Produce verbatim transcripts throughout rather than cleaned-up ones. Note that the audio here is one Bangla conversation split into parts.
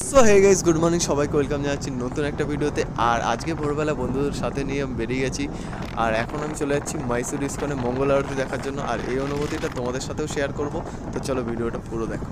So hey guys, good morning সবাইকে, ওয়েলকাম জানাচ্ছি নতুন একটা ভিডিওতে। আর আজকে ভোরবেলা বন্ধুদের সাথে নিয়ে আমি বেরিয়ে গেছি। আর এখন আমি চলে যাচ্ছি মাইসুর ইস্কনে মঙ্গল আরতি দেখার জন্য। আর এই অনুভূতিটা তোমাদের সাথেও শেয়ার করব। তো চলো ভিডিওটা পুরো দেখো।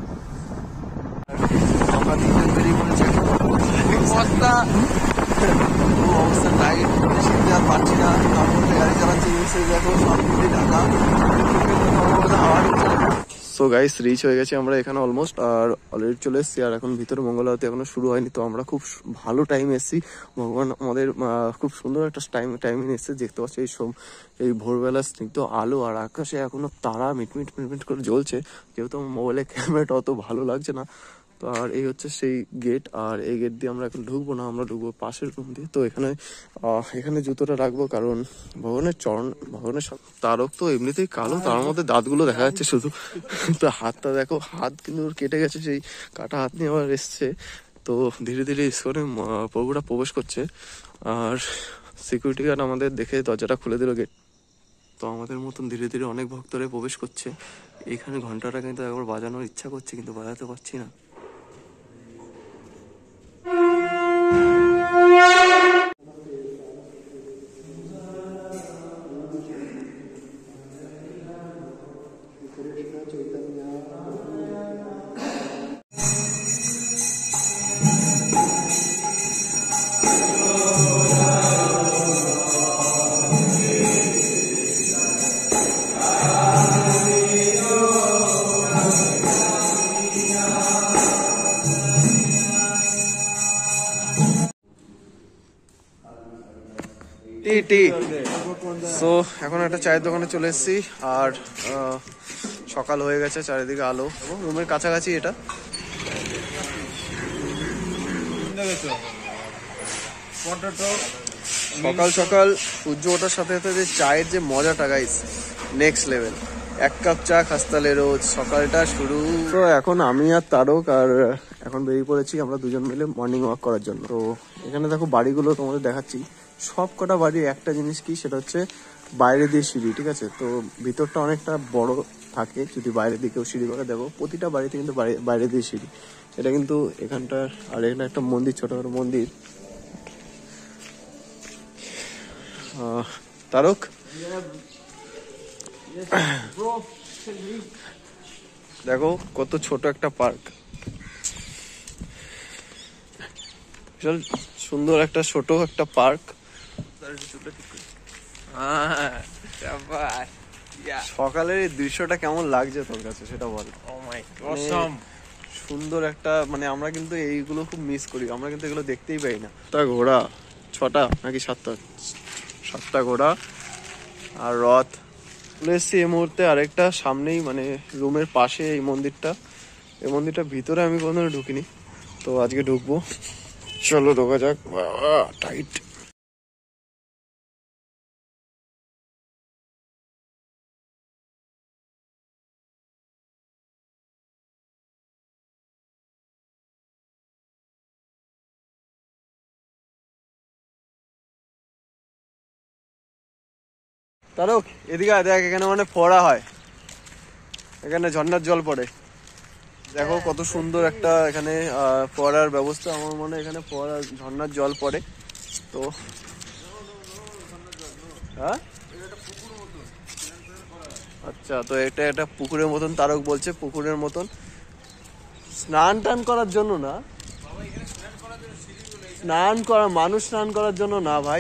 আমরা তিনজন বেরিয়ে পড়েছি। অবস্থা অবস্থা টাইট, শিখতে আর পারছি না। তারপরে গাড়ি চালাচ্ছি, দেখো সব দিকে ঢাকা, হাওয়া দিচ্ছে না। সো গাইস, রিচ হয়ে গেছে আমরা এখানে অলমোস্ট। আর অলরেডি চলে এসেছি। আর এখন ভিতরে মঙ্গল আরতি এখনো শুরু হয়নি। তো আমরা খুব ভালো টাইম এসেছি। ভগবান আমাদের খুব সুন্দর একটা টাইম টাইমিং এসেছে। দেখতে পাচ্ছি এই সব এই ভোরবেলা স্নিগ্ধ আলো, আর আকাশে এখনো তারা মিটমিট মিটমিট করে জ্বলছে। যেহেতু আমার মোবাইলে ক্যামেরাটা অত ভালো লাগছে না। তো আর এই হচ্ছে সেই গেট। আর এই গেট দিয়ে আমরা এখন ঢুকবো না, আমরা ঢুকবো পাশের রুম দিয়ে। তো এখানে এখানে জুতোটা রাখবো, কারণ ভগবানের চরণ, ভগবানের তারক তো এমনিতেই কালো, তার মধ্যে দাঁতগুলো দেখা যাচ্ছে শুধু। তো হাতটা দেখো, হাত কিন্তু কেটে গেছে, সেই কাটা হাত নিয়ে আবার এসছে। তো ধীরে ধীরে ইস্কনে প্রভুরা প্রবেশ করছে। আর সিকিউরিটি গার্ড আমাদের দেখে দরজাটা খুলে দিল গেট। তো আমাদের মতন ধীরে ধীরে অনেক ভক্তরা প্রবেশ করছে। এইখানে ঘন্টাটা কিন্তু একবার বাজানোর ইচ্ছা করছে, কিন্তু বাজাতে পারছি না। টি টি সো এখন একটা চায়ের দোকানে চলে এসেছি। আর সকাল হয়ে গেছে, চারিদিকে আলো এবং রুমের কাছাকাছি এটা। সকাল সকাল সূর্য ওঠার সাথে সাথে যে চায়ের যে মজাটা গাইস, নেক্সট লেভেল। এক কাপ চা খাস্তালে রোজ, সকালটা শুরু। তো এখন আমি আর তারক আর এখন বেরিয়ে পড়েছি আমরা দুজন মিলে মর্নিং ওয়াক করার জন্য। তো এখানে দেখো বাড়িগুলো তোমাদের দেখাচ্ছি। সব কটা বাড়ির একটা জিনিস কি, সেটা হচ্ছে বাইরে দিয়ে সিঁড়ি, ঠিক আছে? তো ভিতরটা অনেকটা বড় থাকে যদি বাইরের দিকেও সিঁড়ি করে। দেখো প্রতিটা বাড়িতে কিন্তু বাইরে দিয়ে সিঁড়ি। এটা কিন্তু এখানটার। আর এখানে একটা মন্দির, ছোটখাটো মন্দির। তারক দেখো কত ছোট একটা পার্ক, বিশাল সুন্দর একটা ছোট একটা পার্ক। সকালের এই দৃশ্যটা কেমন লাগছে তোর কাছে সেটা বল। সুন্দর একটা, মানে আমরা কিন্তু এইগুলো খুব মিস করি, আমরা কিন্তু এগুলো দেখতেই পাই না। তা ঘোড়া ছটা নাকি সাতটা, সাতটা ঘোড়া আর রথ। চলে এসছি এই মুহূর্তে আরেকটা সামনেই, মানে রুমের পাশে এই মন্দিরটা। এই মন্দিরটা ভিতরে আমি কোনোদিনও ঢুকিনি, তো আজকে ঢুকবো। চলো ঢোকা যাক। বাবা টাইট। তারক এদিকে দেখ, এখানে মানে ফোয়ারা হয়, এখানে ঝর্ণার জল পড়ে। দেখো কত সুন্দর একটা এখানে ফোয়ারার ব্যবস্থা। আমার মনে হয় এখানে ফোয়ারা ঝর্ণার জল পড়ে। তো হ্যাঁ আচ্ছা, তো এটা একটা পুকুরের মতন তারক বলছে, পুকুরের মতন। স্নান টান করার জন্য না, স্নান করা মানুষ স্নান করার জন্য না ভাই।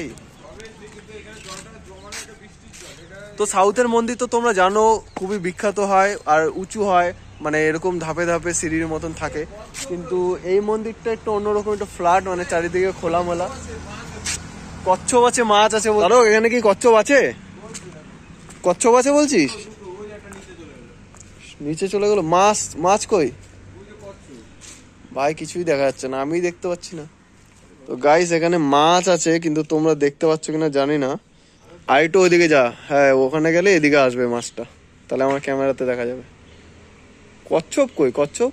তো সাউথের মন্দির তো তোমরা জানো খুবই বিখ্যাত হয় আর উঁচু হয়, মানে এরকম ধাপে ধাপে সিঁড়ির মতন থাকে। কিন্তু এই মন্দিরটা একটু অন্যরকম, একটু ফ্ল্যাট, মানে চারিদিকে খোলামেলা। কচ্ছপ আছে, মাছ আছে। বলো এখানে কি কচ্ছপ আছে? কচ্ছপ আছে বলছিস? নিচে চলে গেল। মাছ মাছ কই ভাই? কিছুই দেখা যাচ্ছে না, আমি দেখতে পাচ্ছি না। তো গাইস এখানে মাছ আছে, কিন্তু তোমরা দেখতে পাচ্ছ কিনা জানি না। আইটো ওইদিকে যা, হ্যাঁ ওখানে গেলে এদিকে আসবে মাছটা, তাহলে আমার ক্যামেরাতে দেখা যাবে। কচ্ছপ কই? কচ্ছপ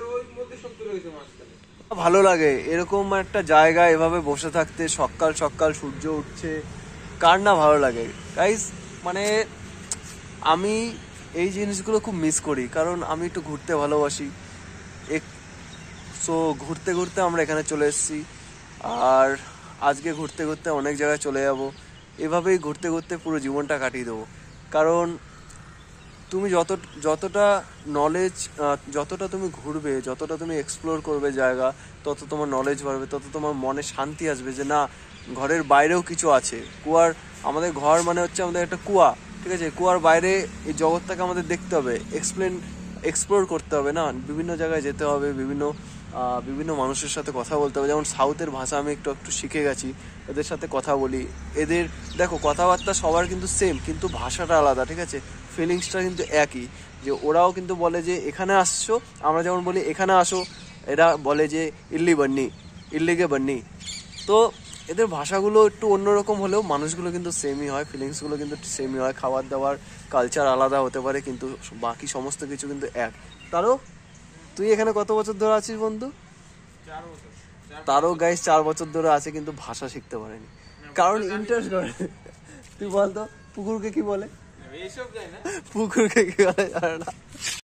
ভালো লাগে এরকম একটা জায়গা, এভাবে বসে থাকতে। সকাল সকাল সূর্য উঠছে, কার না ভালো লাগে গাইস? মানে আমি এই জিনিসগুলো খুব মিস করি, কারণ আমি একটু ঘুরতে ভালোবাসি। এক সো ঘুরতে ঘুরতে আমরা এখানে চলে এসেছি, আর আজকে ঘুরতে ঘুরতে অনেক জায়গায় চলে যাব। এভাবেই ঘুরতে ঘুরতে পুরো জীবনটা কাটিয়ে দেবো। কারণ তুমি যত যতটা নলেজ, যতটা তুমি ঘুরবে, যতটা তুমি এক্সপ্লোর করবে জায়গা, তত তোমার নলেজ বাড়বে, তত তোমার মনে শান্তি আসবে যে না, ঘরের বাইরেও কিছু আছে। কুয়ার, আমাদের ঘর মানে হচ্ছে আমাদের একটা কুয়া, ঠিক আছে? কুয়ার বাইরে এই জগৎটাকে আমাদের দেখতে হবে, এক্সপ্লেন এক্সপ্লোর করতে হবে না, বিভিন্ন জায়গায় যেতে হবে, বিভিন্ন বিভিন্ন মানুষের সাথে কথা বলতে হবে। যেমন সাউথের ভাষা আমি একটু একটু শিখে গেছি, এদের সাথে কথা বলি। এদের দেখো কথাবার্তা সবার কিন্তু সেম, কিন্তু ভাষাটা আলাদা, ঠিক আছে? ফিলিংসটা কিন্তু একই। যে ওরাও কিন্তু বলে যে এখানে আসছো, আমরা যেমন বলি এখানে আসো, এরা বলে যে ইল্লি বান্নি, ইল্লিগে বান্নি। তো এদের ভাষাগুলো একটু অন্যরকম হলেও মানুষগুলো কিন্তু সেমই হয়, ফিলিংসগুলো কিন্তু সেমই হয়। খাবার দাবার, কালচার আলাদা হতে পারে, কিন্তু বাকি সমস্ত কিছু কিন্তু এক। তারও তুই এখানে কত বছর ধরে আছিস বন্ধু? তারও গাইস চার বছর ধরে আছে, কিন্তু ভাষা শিখতে পারেনি, কারণ ইন্টারেস্ট করে। তুই বলতো পুকুরকে কি বলে? পুকুরকে কি বলে জানে না।